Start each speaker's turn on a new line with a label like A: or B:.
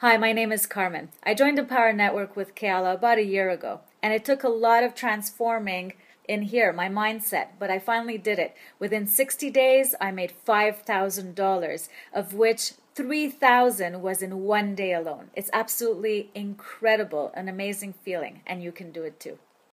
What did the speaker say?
A: Hi, my name is Carmen. I joined the Power Network with Kayla about a year ago, and it took a lot of transforming in here, my mindset, but I finally did it. Within 60 days, I made $5,000, of which 3,000 was in one day alone. It's absolutely incredible, an amazing feeling, and you can do it too.